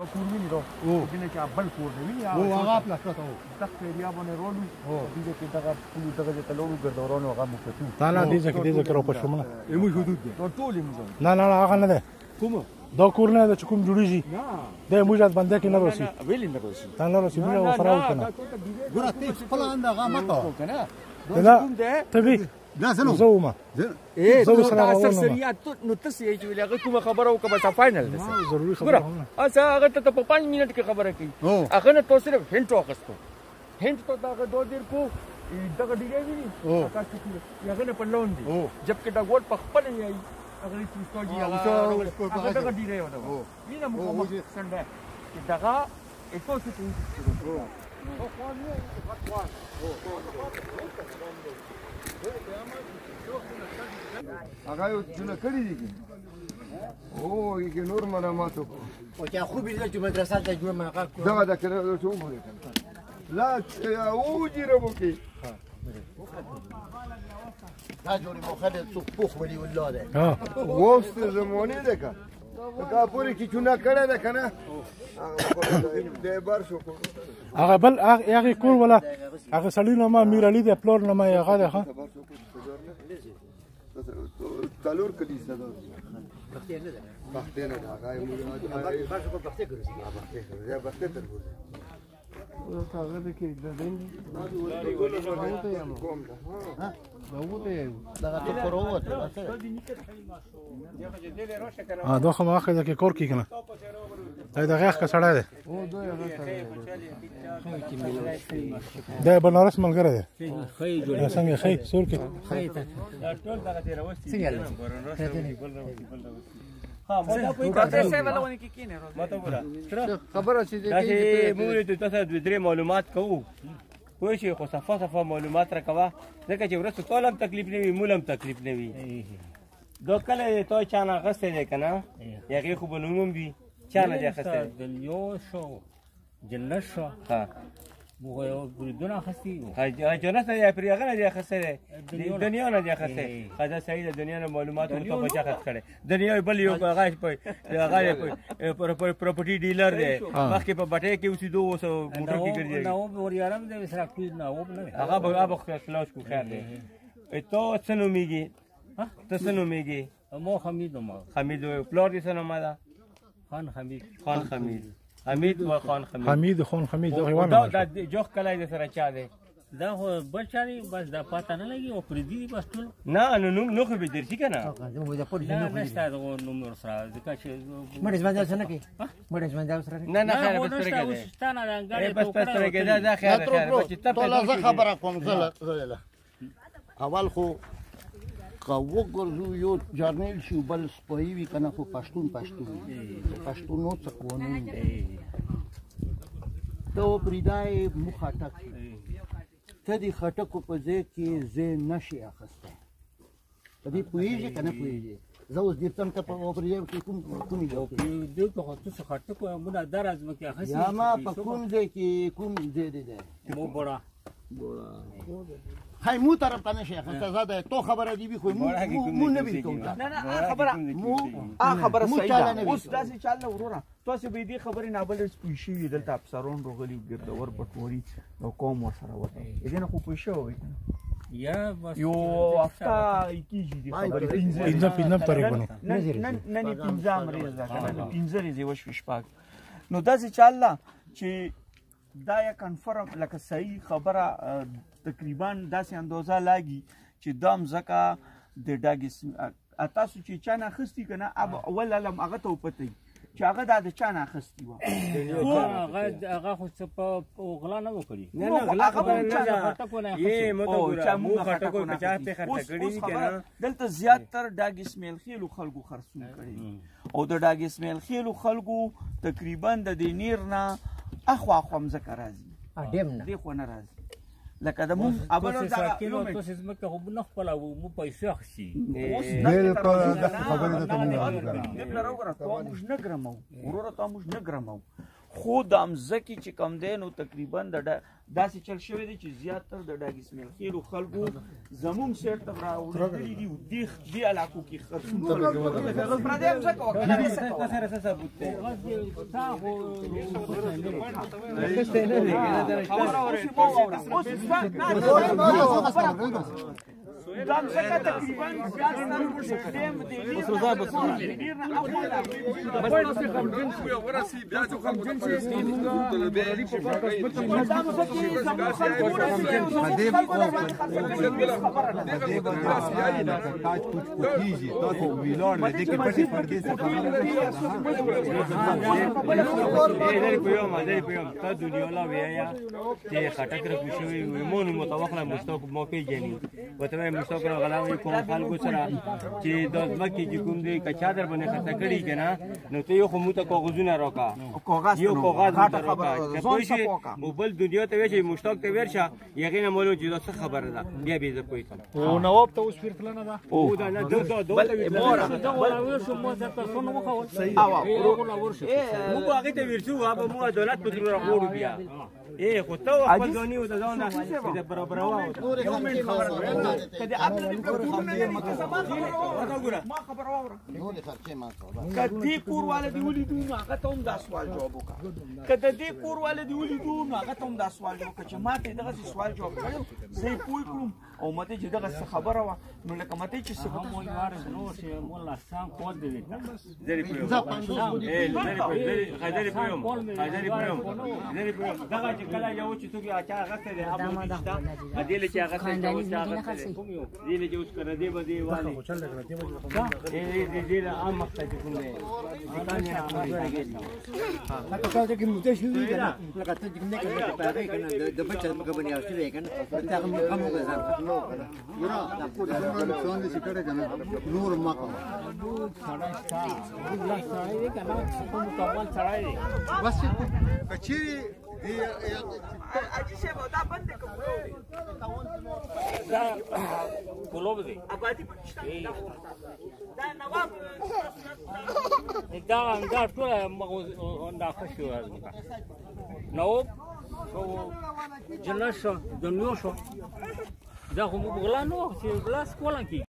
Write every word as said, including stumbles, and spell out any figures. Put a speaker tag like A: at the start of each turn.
A: کور ویني دا دینه چې بل کور دی ویني
B: او هغه پلاس پته و
A: دغه ایریا باندې رولو دې کې دغه ټول دغه ته لورو ګرځورانو هغه مو کتو
C: تعالی دې ځکه دې ځکه راو پښمنه
B: ایمو حدود دي
A: ټول ایمو
C: نه نه هغه نه ده
B: کومه
C: دا کور نه ده چې کوم جوړیږي د موږ باندې کې نه روسي
A: ویلې نه روسي
C: تعالی روسي موږ وفراو کنه
B: ګور ته خپل اند هغه ماته
A: کنه
C: دا تبي
B: لا زنو
C: زوما
A: ايه زو تاسو سریات نو تاسو یې چې هغه کومه خبره وکړه چې فائنل ده
C: ضروري خبره
A: اسا هغه ته په پنځه منټ کې خبره کوي هغه نه تو صرف هنټ واخستو هنټ ته هغه دوه دیر کو دغه ډیګي وی تاسو کې هغه نه په لون دي جبکې دا ګوت په خپل یې هغه چې کوجی هغه دغه ډیګي ودا وینه مو کوم څنګه چې دغه ایکو څه کوي او خوانه غټوان
D: هغه یو جوړه کړی دي او یې نور مرامات کو
B: او چې خو به چې مدرسه ته جوړ ما کا
D: دا دا کړو څه ومره لا او جيربو کې
B: لا جوړي مو خدای څو پوخ ولي ولاده
C: ها
D: وست زمونی ده کا کا پوری کی چونه کړه ده کنه د بار شو کو
C: هغه بل هغه کور ولا هغه سړی نو ما میر علي د پلور نو ما هغه ده ها
D: تالور کلی صدا بختیار نه ده بختیار نه ده هغه مو بس کو بختیار کړی بختیار یا بختیار تر بوله او هغه د کې د دین کوم ده ها دا وته
B: دا ته پروت
C: ها دا خو ما اخر کې کور کې کنه دا دغه ښه سړی دی
D: او دوی هغه
C: دا بنارس ملګری دی
B: خی جوړ
C: څنګه خی سور کې
B: خی ته
A: ټول دغه تیر وستي
B: څنګه
A: ها مدا په تاسو ولونه کې کینه ماته ګوره
D: خبره چې
A: دا چې موږ ته تاسو د درې معلومات کوو خو شي خو صفه صفه معلومات راکوا ځکه چې ورسته کولم تکلیف نه وي مولم تکلیف نه وي دا کله ته چانه غسته دی کنه یغه خو بنوم وي چانه دی غسته
E: دلیو شو جلش شو
A: ها
E: مو یو بریدونه خستی
A: ها جنت دی پرېغه نه دی غسته دی دنیا نه دی غسته خدا صحیح د دنیا معلومات ورته بچا خط کړي دنیا بل یو غاښ په هغه پر پراپرټي ډیلر دی مخکې په بټه کې اوسې دوه سو موټر کې ګرځي
E: نو ور یارم دې سره کوي نه و نه
A: هغه به هغه خلاص کو خیر دی ته څنګه میږي ها ته څنګه میږي
E: مو حمید ما
A: حمید پلور دي څنګه ما دا
E: خان حمید
A: خان حمید حمید و خان حمید
C: حمید خان حمید دا حیوان
A: دا جوخ کلای د سره چا دی
E: دا خو بل چاري بس دا پاته نه لګي او پر دې بس ټول
A: نه نو نو نو خو به درشي کنه
B: زه مو دا پولیس
E: نه
B: نه
E: نشته دا نومر سره ځکه چې
B: مړ ځوان ځل سره کې مړ ځوان ځل سره
A: نه نه خیر بس سره کې
E: ستانه دا
A: دی بس بس سره کې دا دا خیر خیر بس ته
B: ټول زه خبره کوم زله اول خو قوو ګرځو یو جرنیل شو بل سپوی وی کنه خو پښتون پښتون پښتون نو څه کوونه ته پریدای مخاټک ته دې خټکو په ځای کې زه نشي اخسته په دې پوهیږي کنه پوهیږي زه اوس دې تم ته په پریدای کې کوم کومې
E: یو دې ته خو څه خټکو موږ دراز مکه خسي
B: یا ما په کوم ځای کې کوم ځای دی
E: مو بڑا
B: خای مو طرف ته نشي اخسته زاده تو خبره دی خو مو مو نه وی کوم
A: نه نه خبره مو ا خبره صحیح ده اوس داسې چاله وروره تاسو به دې خبرې نه بل سپیشي دلته افسرون روغلي ګردور پټوري او قوم ورسره وته دې نه خو پوښښ وي
E: یا بس
A: یو هفته کیږي دې خبرې
C: پینځه پینځه تاریخ باندې
A: نن نن پینځه مریض ده کنه پینځه ریزه وش شپږ نو داسې چاله چې دا یا کنفرم لکه صحیح خبره تقریبا داسې اندازه لاګي چې دام زکه د ډاګس تاسو چې چانه خستی کنه اول علم هغه ته پته چې هغه د چانه خستی و
E: هغه هغه خو څه په غلا نه وکړي
A: نه نه غلا خبره نه ده یې مو ته
E: مو خټکو په چا په خرڅ کړی کنه
A: دلته زیات تر ډاګس میل خېلو خلکو خرڅون کړي او د ډاګس میل خېلو خلکو تقریبا د دینیر نه اخوا خوم ذکر راځي
B: اډم نه
A: دی خو نه راځي لکه د مون ابل دا
E: کیلو تاسو زمکه خو نه خپل او مو پیسې اخشي
D: ډېر خبره ته مونږ
A: نه راوګره ته موږ نه ګرمو ورور ته موږ نه ګرمو
F: خو د امځکې چې کم دی نو تقریبا د داسې چل شوی دی چې زیاتر د ډاګ اسماعیل خیلو خلکو زمونږ سیټ ته راوړي دي دې علاقو کې خرڅونه پردی امځکه وکړه سره څه ثبوت دی دا امځکه تقریبا مشتاق غلاوي کوم خلکو سره چې د ځمکې چې کوم دی که چادر باندې خطا کړي که نه نو ته یو خو موږ ته کاغذونه راکړه یو کاغذ موږ ته راکړه که پوه شې او بل دنیا ته وایي چې مشتاق ته ورشه هغې نه معلوم چې دا څه خبره ده بیا بیا زه پوه شم
C: او نواب ته اوس ویر کلنه ده
F: او دا نه دا دا دا موږ هغې ته ورشو هغه موږ عدالت په تر راغوړو بیا اے خو ته خپل ځواني او د ځان نه د برابروا یو منټ خبره کدی اپل دې کورونه نه دي زما خبره وره ما خبره وره نو خرچه ما کدی کور والدی ولیدو نو هغه ته هم دا سوال جواب وکړه کدی دې کور والدی ولیدو نو هغه ته هم دا سوال جواب وکړه چې ما ته دغه سوال جواب کړو زه پوه کړم او مته چې دغه خبره و نو لکه مته چې څه کوم یار نو چې مولا سام کول دی زری په اے زری په زری خدای په یوم خدای په یوم زری په یوم دغه چې کله یو چې توګه اچا غته دی هغه نشته ا دې له چې هغه څه کوم یو دې له چې اوس کړه دې باندې والي اے دې دې عام مقصد کوم دی ځکه نه راځي ها تاسو ته کې مته شو دی کنه لکه ته دې نه کنه په هغه کنه د بچا مګ باندې اوسې کنه ته هم کوم غزا نو یرا دا کو دا څون دي چې کړه کنه نور ما کو سړی ستا الله سړی دی کنه کوم کول سړی دی بس کچيري اجي شه ودا بند کوم دا کولوب دی ابادي پښتا دا نواب دا انګار ټول مغو دا خوشو نواب شو جنشو دنیو شو دا هم غلا نو چې بلاس کولن کی